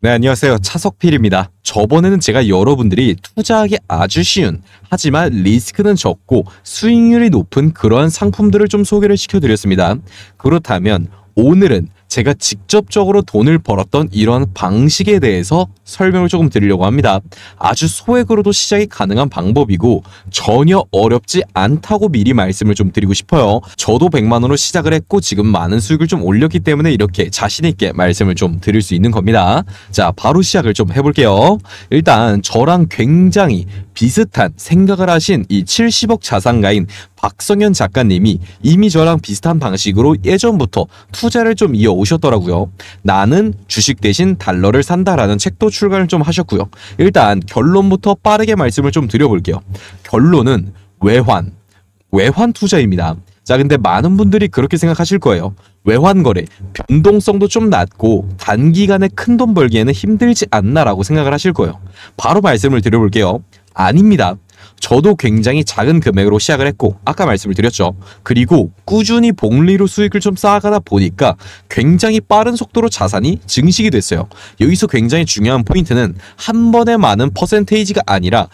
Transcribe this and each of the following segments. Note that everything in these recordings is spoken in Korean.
네, 안녕하세요. 차석필입니다. 저번에는 제가 여러분들이 투자하기 아주 쉬운, 하지만 리스크는 적고 수익률이 높은 그러한 상품들을 좀 소개를 시켜드렸습니다. 그렇다면 오늘은 제가 직접적으로 돈을 벌었던 이런 방식에 대해서 설명을 조금 드리려고 합니다. 아주 소액으로도 시작이 가능한 방법이고 전혀 어렵지 않다고 미리 말씀을 좀 드리고 싶어요. 저도 100만 원으로 시작을 했고 지금 많은 수익을 좀 올렸기 때문에 이렇게 자신 있게 말씀을 좀 드릴 수 있는 겁니다. 자, 바로 시작을 좀 해볼게요. 일단 저랑 굉장히 비슷한 생각을 하신 이 70억 자산가인 박성현 작가님이 이미 저랑 비슷한 방식으로 예전부터 투자를 좀 이어오셨더라고요. 나는 주식 대신 달러를 산다라는 책도 출간을 좀 하셨고요. 일단 결론부터 빠르게 말씀을 좀 드려볼게요. 결론은 외환 투자입니다. 자, 근데 많은 분들이 그렇게 생각하실 거예요. 외환 거래, 변동성도 좀 낮고 단기간에 큰 돈 벌기에는 힘들지 않나라고 생각을 하실 거예요. 바로 말씀을 드려볼게요. 아닙니다. 저도 굉장히 작은 금액으로 시작을 했고 아까 말씀을 드렸죠. 그리고 꾸준히 복리로 수익을 좀 쌓아가다 보니까 굉장히 빠른 속도로 자산이 증식이 됐어요. 여기서 굉장히 중요한 포인트는 한 번에 많은 퍼센테이지가 아니라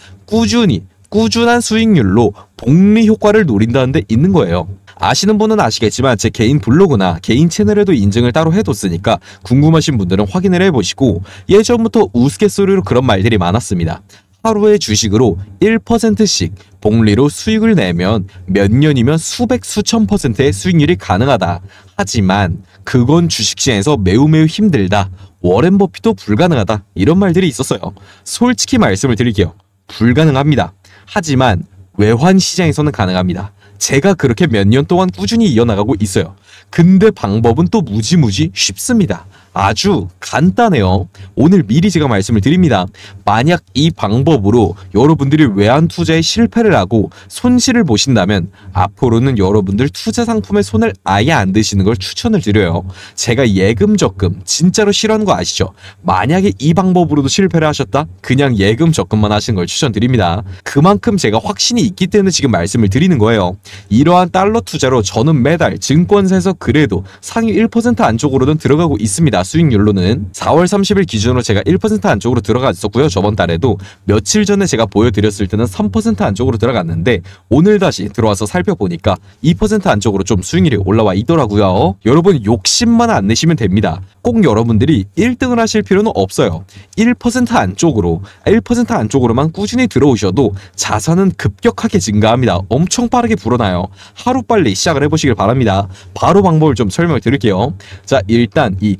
꾸준한 수익률로 복리 효과를 노린다는 데 있는 거예요. 아시는 분은 아시겠지만 제 개인 블로그나 개인 채널에도 인증을 따로 해뒀으니까 궁금하신 분들은 확인을 해보시고 예전부터 우스갯소리로 그런 말들이 많았습니다. 하루에 주식으로 1%씩 복리로 수익을 내면 몇 년이면 수백 수천 %의 수익률이 가능하다. 하지만 그건 주식시장에서 매우 힘들다. 워렌 버핏도 불가능하다. 이런 말들이 있었어요. 솔직히 말씀을 드릴게요. 불가능합니다. 하지만 외환 시장에서는 가능합니다. 제가 그렇게 몇 년 동안 꾸준히 이어나가고 있어요. 근데 방법은 또 무지무지 쉽습니다. 아주 간단해요. 오늘 미리 제가 말씀을 드립니다. 만약 이 방법으로 여러분들이 외환 투자에 실패를 하고 손실을 보신다면 앞으로는 여러분들 투자 상품에 손을 아예 안 드시는 걸 추천을 드려요. 제가 예금 적금 진짜로 싫어하는 거 아시죠? 만약에 이 방법으로도 실패를 하셨다? 그냥 예금 적금만 하시는 걸 추천드립니다. 그만큼 제가 확신이 있기 때문에 지금 말씀을 드리는 거예요. 이러한 달러 투자로 저는 매달 증권사에서 그래도 상위 1% 안쪽으로는 들어가고 있습니다. 수익률로는 4월 30일 기준으로 제가 1% 안쪽으로 들어가 있었고요. 저번 달에도 며칠 전에 제가 보여드렸을 때는 3% 안쪽으로 들어갔는데 오늘 다시 들어와서 살펴보니까 2% 안쪽으로 좀 수익률이 올라와 있더라고요. 여러분 욕심만 안 내시면 됩니다. 꼭 여러분들이 1등을 하실 필요는 없어요. 1% 안쪽으로만 꾸준히 들어오셔도 자산은 급격하게 증가합니다. 엄청 빠르게 불어나요. 하루빨리 시작을 해보시길 바랍니다. 바로 방법을 좀 설명을 드릴게요. 자, 일단 이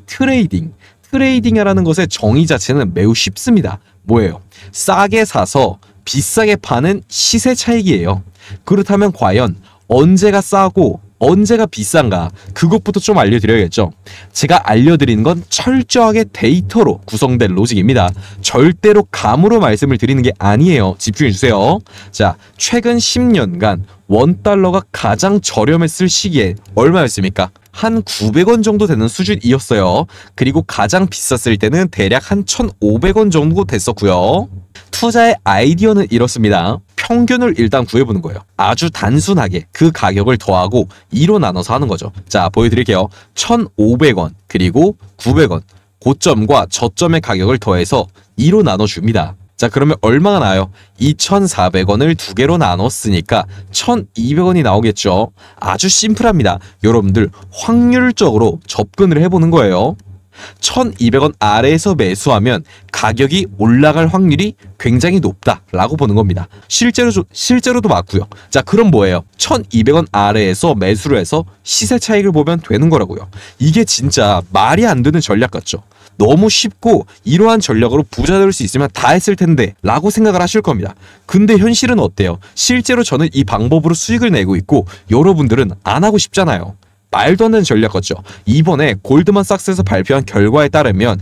트레이딩이라는 것의 정의 자체는 매우 쉽습니다. 뭐예요? 싸게 사서 비싸게 파는 시세 차익이에요. 그렇다면 과연 언제가 싸고 언제가 비싼가? 그것부터 좀 알려드려야겠죠. 제가 알려드리는 건 철저하게 데이터로 구성된 로직입니다. 절대로 감으로 말씀을 드리는 게 아니에요. 집중해주세요. 자, 최근 10년간 원달러가 가장 저렴했을 시기에 얼마였습니까? 한 900원 정도 되는 수준이었어요. 그리고 가장 비쌌을 때는 대략 한 1,500원 정도 됐었고요. 투자의 아이디어는 이렇습니다. 평균을 일단 구해보는 거예요. 아주 단순하게 그 가격을 더하고 2로 나눠서 하는 거죠. 자, 보여드릴게요. 1,500원 그리고 900원 고점과 저점의 가격을 더해서 2로 나눠줍니다. 자, 그러면 얼마가 나요? 2,400원을 두 개로 나눴으니까 1,200원이 나오겠죠. 아주 심플합니다. 여러분들 확률적으로 접근을 해보는 거예요. 1,200원 아래에서 매수하면 가격이 올라갈 확률이 굉장히 높다라고 보는 겁니다. 실제로도 맞고요. 자, 그럼 뭐예요? 1,200원 아래에서 매수를 해서 시세 차익을 보면 되는 거라고요. 이게 진짜 말이 안 되는 전략 같죠? 너무 쉽고 이러한 전략으로 부자 될 수 있으면 다 했을 텐데 라고 생각을 하실 겁니다. 근데 현실은 어때요? 실제로 저는 이 방법으로 수익을 내고 있고 여러분들은 안 하고 싶잖아요. 말도 안 되는 전략 같죠. 이번에 골드만삭스에서 발표한 결과에 따르면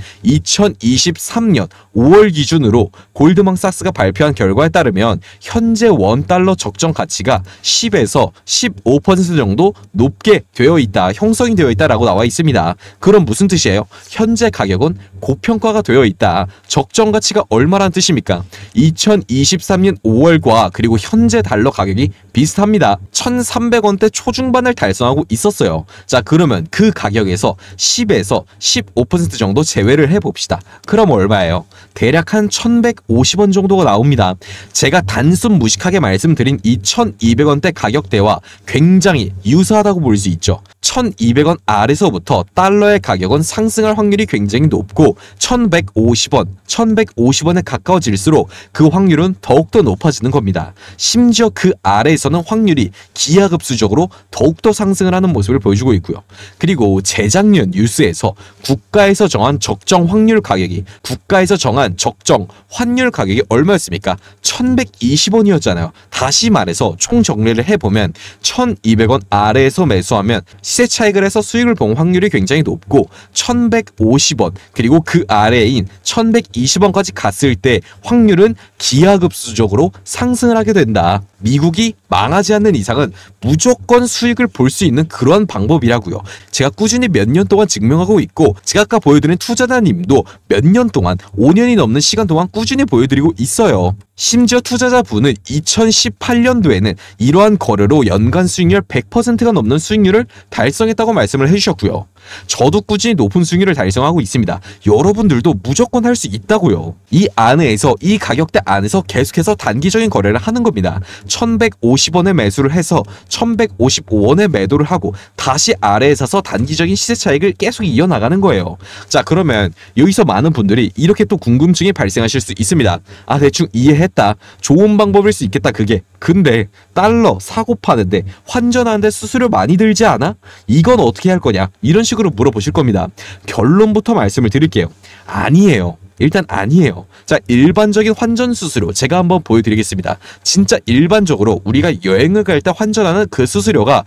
2023년 5월 기준으로 골드만삭스가 발표한 결과에 따르면 현재 원달러 적정 가치가 10에서 15% 정도 높게 되어 있다, 형성이 되어 있다라고 나와 있습니다. 그럼 무슨 뜻이에요? 현재 가격은 고평가가 되어 있다. 적정 가치가 얼마란 뜻입니까? 2023년 5월과 그리고 현재 달러 가격이 비슷합니다. 1,300원대 초중반을 달성하고 있었어요. 자, 그러면 그 가격에서 10에서 15% 정도 제외를 해봅시다. 그럼 얼마예요? 대략 한 1,150원 정도가 나옵니다. 제가 단순 무식하게 말씀드린 이 1,200원대 가격대와 굉장히 유사하다고 볼 수 있죠. 1,200원 아래서부터 달러의 가격은 상승할 확률이 굉장히 높고 1,150원, 1,150원에 가까워질수록 그 확률은 더욱더 높아지는 겁니다. 심지어 그 아래에서는 확률이 기하급수적으로 더욱더 상승을 하는 모습을 보여주고 있고요. 그리고 재작년 뉴스에서 국가에서 정한 적정 확률 가격이 국가에서 정한 적정 환율 가격이 얼마였습니까? 1,120원이었잖아요. 다시 말해서 총 정리를 해보면 1,200원 아래에서 매수하면 시세 차익을 해서 수익을 본 확률이 굉장히 높고 1,150원 그리고 그 아래인 1,120원까지 갔을 때 확률은 기하급수적으로 상승을 하게 된다. 미국이 망하지 않는 이상은 무조건 수익을 볼 수 있는 그런 방법이라고요. 제가 꾸준히 몇 년 동안 증명하고 있고 제가 아까 보여드린 투자자님도 몇 년 동안 5년이 넘는 시간 동안 꾸준히 보여드리고 있어요. 심지어 투자자분은 2018년도에는 이러한 거래로 연간 수익률 100%가 넘는 수익률을 달성했다고 말씀을 해주셨고요. 저도 꾸준히 높은 수익률을 달성하고 있습니다. 여러분들도 무조건 할 수 있다고요. 이 안에서 이 가격대 안에서 계속해서 단기적인 거래를 하는 겁니다. 1,150원에 매수를 해서 1,155원에 매도를 하고 다시 아래에 사서 단기적인 시세 차익을 계속 이어나가는 거예요. 자, 그러면 여기서 많은 분들이 이렇게 또 궁금증이 발생하실 수 있습니다. 아, 대충 이해했다. 좋은 방법일 수 있겠다 그게. 근데 달러 사고 파는데 환전하는데 수수료 많이 들지 않아? 이건 어떻게 할 거냐? 이런 식으로 물어보실 겁니다. 결론부터 말씀을 드릴게요. 아니에요. 일단 아니에요. 자, 일반적인 환전 수수료 제가 한번 보여드리겠습니다. 진짜 일반적으로 우리가 여행을 갈 때 환전하는 그 수수료가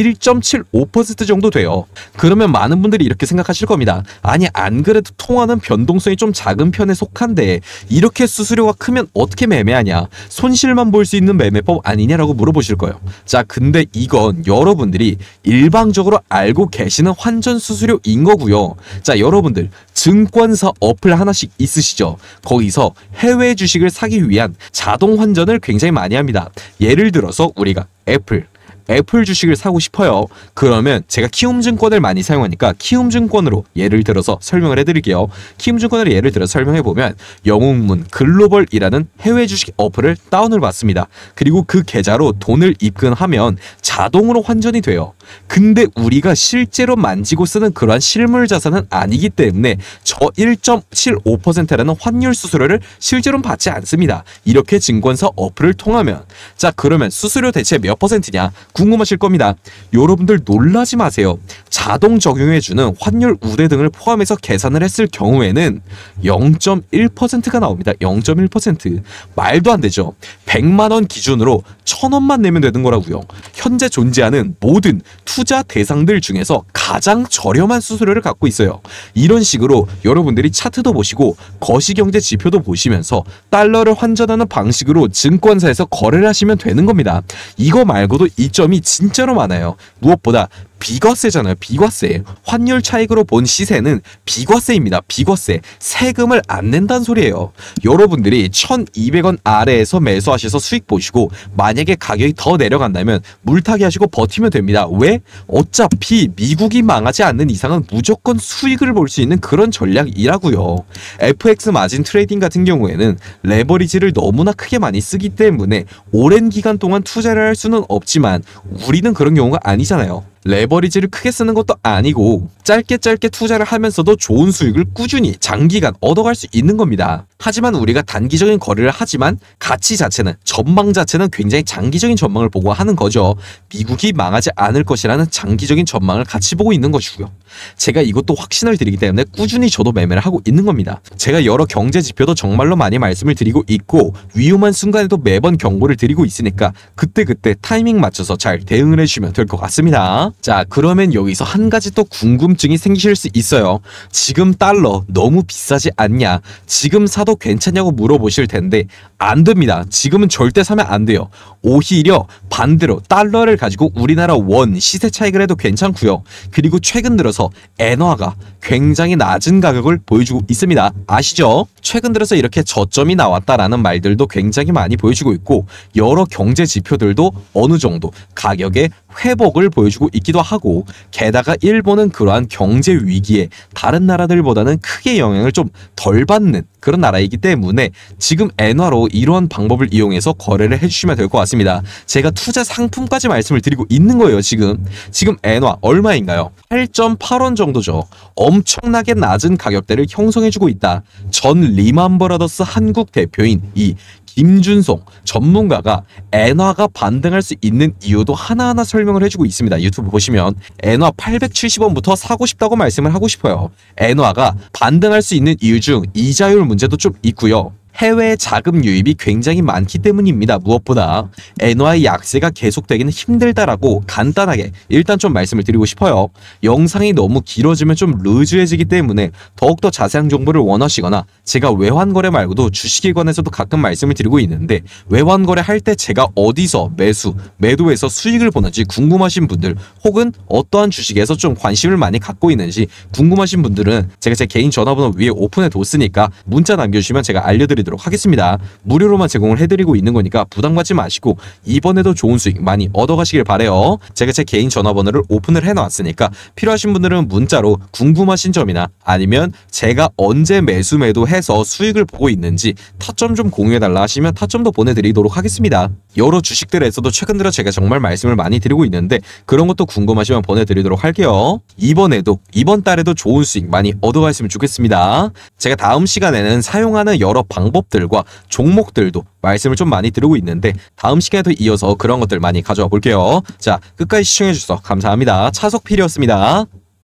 1.75% 정도 돼요. 그러면 많은 분들이 이렇게 생각하실 겁니다. 아니, 안 그래도 통화는 변동성이 좀 작은 편에 속한데 이렇게 수수료가 크면 어떻게 매매하냐? 손실만 볼 수 있는 매매법 아니냐라고 물어보실 거예요. 자, 근데 이건 여러분들이 일방적으로 알고 계시는 환전 수수료인 거고요. 자, 여러분들 증권사 어플 하나씩 있으시죠? 거기서 해외 주식을 사기 위한 자동 환전을 굉장히 많이 합니다. 예를 들어서 우리가 애플 주식을 사고 싶어요. 그러면 제가 키움증권을 많이 사용하니까 키움증권으로 예를 들어서 설명을 해드릴게요. 키움증권으로 예를 들어서 설명해보면 영웅문 글로벌이라는 해외 주식 어플을 다운을 받습니다. 그리고 그 계좌로 돈을 입금하면 자동으로 환전이 돼요. 근데 우리가 실제로 만지고 쓰는 그러한 실물 자산은 아니기 때문에 저 1.75%라는 환율 수수료를 실제로는 받지 않습니다. 이렇게 증권사 어플을 통하면. 자, 그러면 수수료 대체 몇 %냐? 궁금하실 겁니다. 여러분들 놀라지 마세요. 자동 적용해주는 환율 우대 등을 포함해서 계산을 했을 경우에는 0.1%가 나옵니다. 0.1%. 말도 안 되죠. 100만원 기준으로 1,000원만 내면 되는 거라고요. 현재 존재하는 모든 투자 대상들 중에서 가장 저렴한 수수료를 갖고 있어요. 이런 식으로 여러분들이 차트도 보시고 거시경제 지표도 보시면서 달러를 환전하는 방식으로 증권사에서 거래를 하시면 되는 겁니다. 이거 말고도 이점이 진짜로 많아요. 무엇보다 비과세잖아요. 비과세. 환율 차익으로 본 시세는 비과세입니다. 비과세. 세금을 안 낸다는 소리예요. 여러분들이 1,200원 아래에서 매수하셔서 수익 보시고 만약에 가격이 더 내려간다면 물타기 하시고 버티면 됩니다. 왜? 어차피 미국이 망하지 않는 이상은 무조건 수익을 볼 수 있는 그런 전략이라고요. FX 마진 트레이딩 같은 경우에는 레버리지를 너무나 크게 많이 쓰기 때문에 오랜 기간 동안 투자를 할 수는 없지만 우리는 그런 경우가 아니잖아요. 레버리지를 크게 쓰는 것도 아니고 짧게 투자를 하면서도 좋은 수익을 꾸준히 장기간 얻어갈 수 있는 겁니다. 하지만 우리가 단기적인 거래를 하지만 가치 자체는, 전망 자체는 굉장히 장기적인 전망을 보고 하는 거죠. 미국이 망하지 않을 것이라는 장기적인 전망을 같이 보고 있는 것이고요. 제가 이것도 확신을 드리기 때문에 꾸준히 저도 매매를 하고 있는 겁니다. 제가 여러 경제 지표도 정말로 많이 말씀을 드리고 있고 위험한 순간에도 매번 경고를 드리고 있으니까 그때그때 타이밍 맞춰서 잘 대응을 해주시면 될 것 같습니다. 자, 그러면 여기서 한 가지 또 궁금증이 생기실 수 있어요. 지금 달러 너무 비싸지 않냐? 지금 사도 사도 괜찮냐고 물어보실 텐데 안 됩니다. 지금은 절대 사면 안 돼요. 오히려 반대로 달러를 가지고 우리나라 원 시세 차익을 해도 괜찮고요. 그리고 최근 들어서 엔화가 굉장히 낮은 가격을 보여주고 있습니다. 아시죠? 최근 들어서 이렇게 저점이 나왔다라는 말들도 굉장히 많이 보여주고 있고 여러 경제 지표들도 어느 정도 가격의 회복을 보여주고 있기도 하고 게다가 일본은 그러한 경제 위기에 다른 나라들보다는 크게 영향을 좀 덜 받는 그런 나라이기 때문에 지금 엔화로 이러한 방법을 이용해서 거래를 해주시면 될 것 같습니다. 제가 투자 상품까지 말씀을 드리고 있는 거예요. 지금 엔화 얼마인가요? 8.8원 정도죠. 엄청나게 낮은 가격대를 형성해주고 있다. 전 리만브라더스 한국 대표인 이 김준송 전문가가 엔화가 반등할 수 있는 이유도 하나하나 설명을 해주고 있습니다. 유튜브 보시면 엔화 870원부터 사고 싶다고 말씀을 하고 싶어요. 엔화가 반등할 수 있는 이유 중 이자율 문제도 좀 있고요. 해외 자금 유입이 굉장히 많기 때문입니다. 무엇보다 엔화의 약세가 계속되기는 힘들다라고 간단하게 일단 좀 말씀을 드리고 싶어요. 영상이 너무 길어지면 좀 루즈해지기 때문에 더욱더 자세한 정보를 원하시거나 제가 외환거래 말고도 주식에 관해서도 가끔 말씀을 드리고 있는데 외환거래 할 때 제가 어디서 매수, 매도해서 수익을 보는지 궁금하신 분들 혹은 어떠한 주식에서 좀 관심을 많이 갖고 있는지 궁금하신 분들은 제가 제 개인 전화번호 위에 오픈해 뒀으니까 문자 남겨주시면 제가 알려드리도록 하겠습니다. 무료로만 제공을 해드리고 있는 거니까 부담 갖지 마시고 이번에도 좋은 수익 많이 얻어가시길 바래요. 제가 제 개인 전화번호를 오픈을 해놨으니까 필요하신 분들은 문자로 궁금하신 점이나 아니면 제가 언제 매수 매도해서 수익을 보고 있는지 타점 좀 공유해달라 하시면 타점도 보내드리도록 하겠습니다. 여러 주식들에서도 최근 들어 제가 정말 말씀을 많이 드리고 있는데 그런 것도 궁금하시면 보내드리도록 할게요. 이번 달에도 좋은 수익 많이 얻어가셨으면 좋겠습니다. 제가 다음 시간에는 사용하는 여러 방법들과 종목들도 말씀을 좀 많이 드리고 있는데 다음 시간에도 이어서 그런 것들 많이 가져와 볼게요. 자, 끝까지 시청해 주셔서 감사합니다. 차석필이었습니다.